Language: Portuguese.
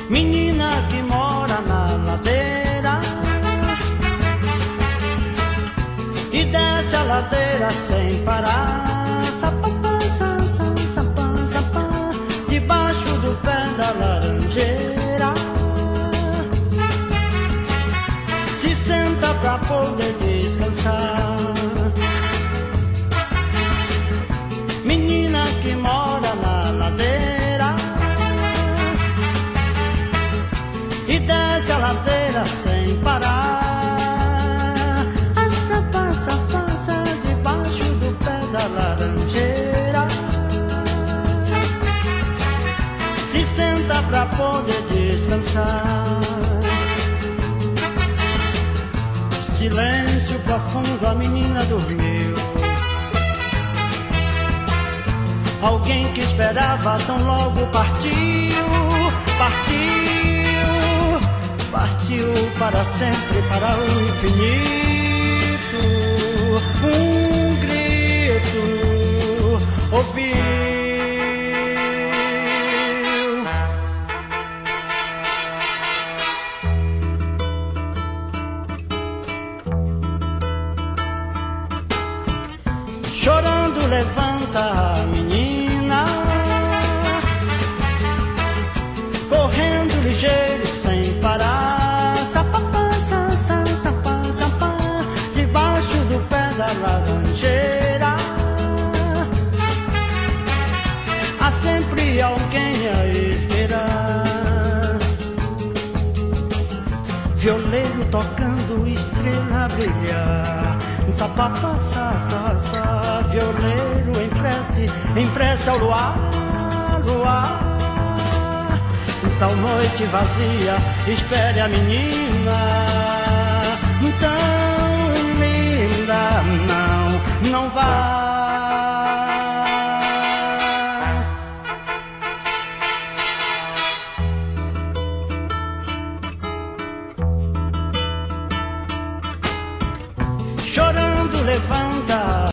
menina que mora na ladeira e desce a ladeira sem parar. Sapapá, sapá, sapá, debaixo do pé da laranjeira. Se senta pra poder descansar. Menina que mora na ladeira e desce a ladeira sem parar. Passa, passa debaixo do pé da laranjeira. Se senta pra poder descansar. Silêncio profundo, a menina dormiu. Alguém que esperava tão logo partiu, partiu, partiu para sempre, para o infinito. Um grito ouviu. Chorando levanta a menina, correndo ligeiro sem parar. Sapapá, sapá, sapá, debaixo do pé da laranjeira. Há sempre alguém a esperar. Violeiro tocando, estrela a brilhar. Sapapá, sa, violeiro em prece ao luar, luar. Tal noite vazia, espere a menina. Então